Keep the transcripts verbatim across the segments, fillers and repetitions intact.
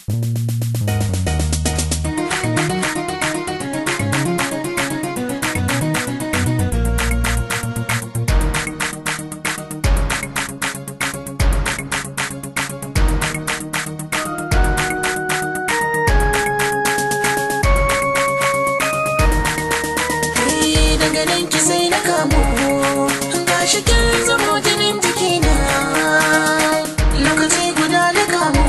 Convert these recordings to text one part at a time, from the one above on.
ganin ki sai na kamu, gashi kin zamo jinin jikina, lokaci guda na kamu.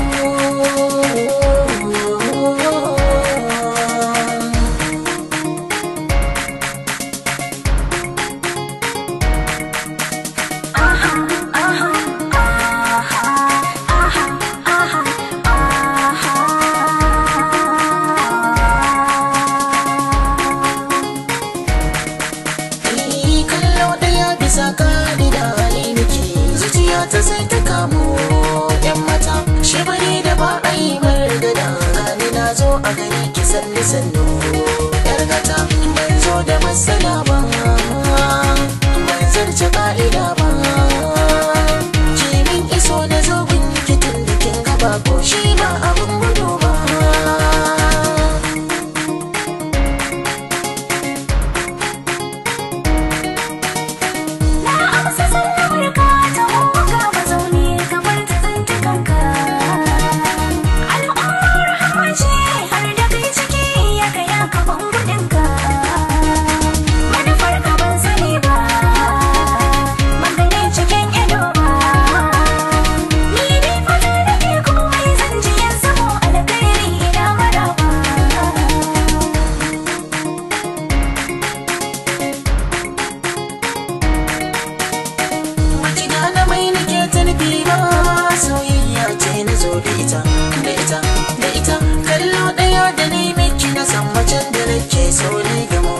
Bisa ka'ida ne nake zuciya ta sai ta kamo yan mata shi bane da ba a yi margada gani na zo a gari ki sannu sannu yar gata ban zo da matsala ba ban zarce ka'ida ba kimin iso na zo gun kitin da kin gaba ko shi ba abun gudu ba. Soyayya ce na zo da ita, da ita, da ita kallo ɗaya da ni miki na san macen da nake so ne gama